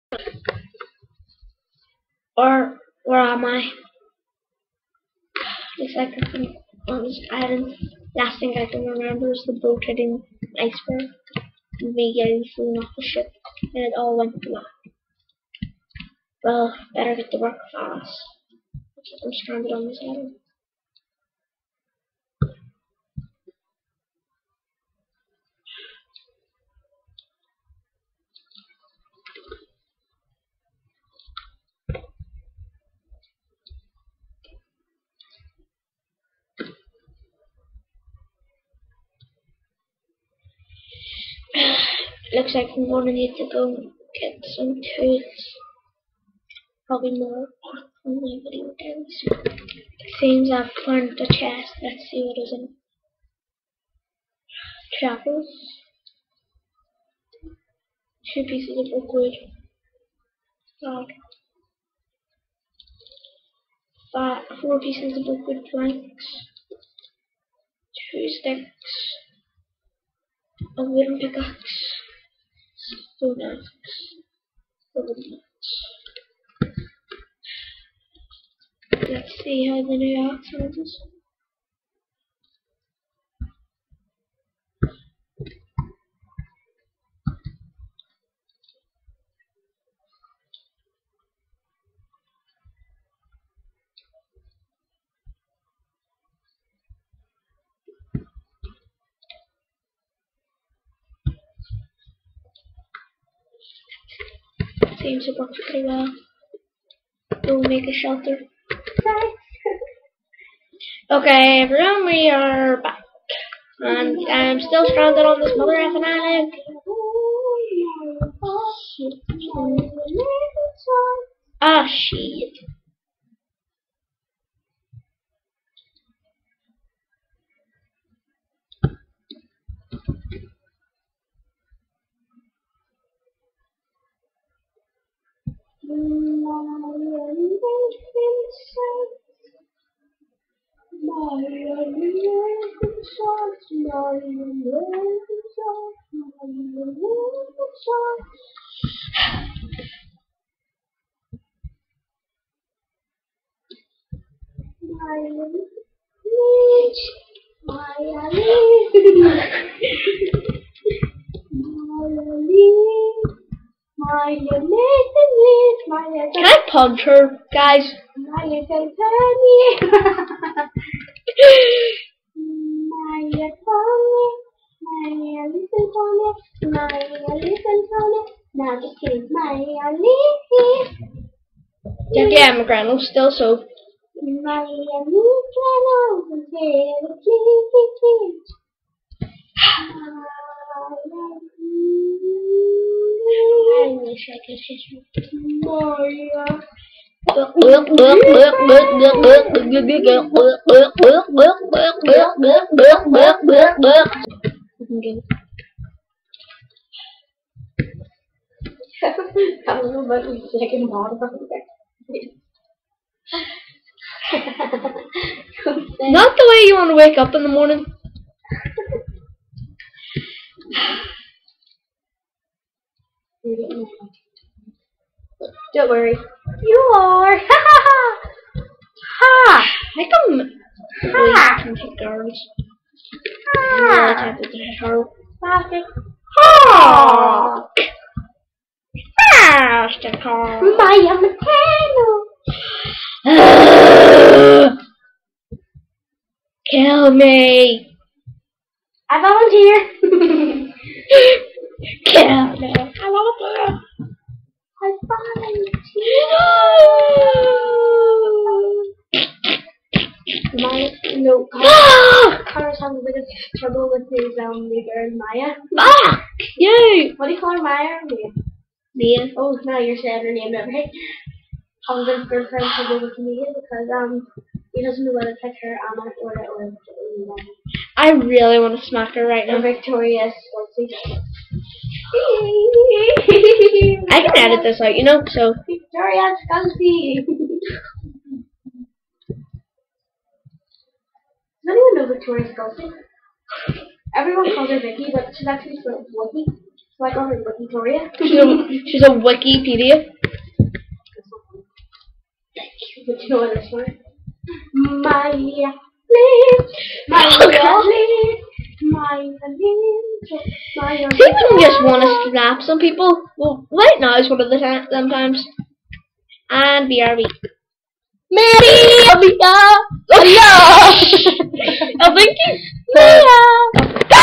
Or where am I? Looks like I'm just adding. Last thing I can remember is the boat hitting an iceberg and me getting thrown off the ship, and it all went black. Well, better get to work fast. I'm stranded on this island. Looks like I'm gonna need to go get some tools. Probably more from my video games. It seems I've found the chest. Let's see what is in it. Chapels. 2 pieces of oak wood. God. 4 pieces of oak wood planks. 2 sticks. A wooden pickaxe. Stone axe. A wooden axe. Let's see how the new axe runs. Seems to work pretty well. We'll make a shelter. Okay, everyone, we are back. And I'm still stranded on this mother effing island. Ah, shit. Can I punch her, guys? My little pony. My little pony. My little pony. My little pony. Now just kidding. My little. Yeah, McGrannell still so. My little candles and little I wish I could hit her. Maria. That was about the second bottle. Not the way you want to wake up in the morning. Don't worry. You are. Ha! I can take girls. Really tempted to hit her. Plastic. Ha! Plastic car. Maya Matano. Kill me. I volunteer. Kill me. I want to. I volunteer. No. Connor's having a bit of trouble with his neighbor Maya. Fuck you. What do you call her, Maya or Mia? Mia. Oh, now you're saying her name now, right? Husband's girlfriend trouble with Mia because he doesn't know whether to pick her Anna or I really want to smack her right now. Victoria Scully. I can edit this out, you know, so. Victoria Scully. Does anyone know Victoria Scully? Everyone calls her Vicky, but she's actually spelled Wookie. Like on her Victoria. She's a Wikipedia. But you know what this one? Maya, please. Maya, please. Maya, please. Maya, People just want to slap some people. Well, right now is one of the times. And BRB. Mary! Hello! I think you. Mia!